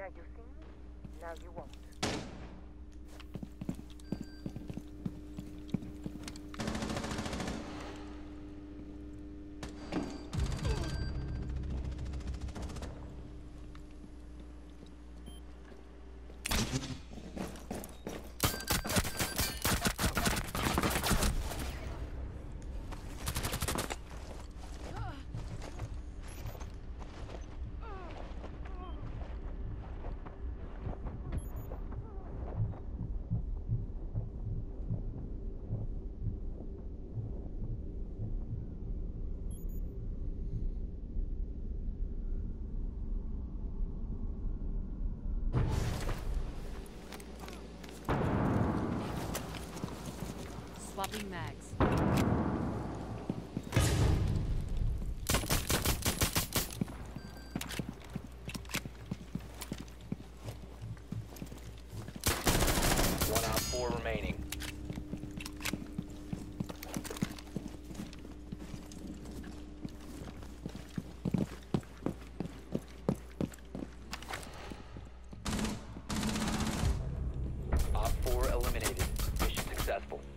Now you see, now you won't. Swapping mags. One out, 4 remaining. Op 4 eliminated. Mission successful.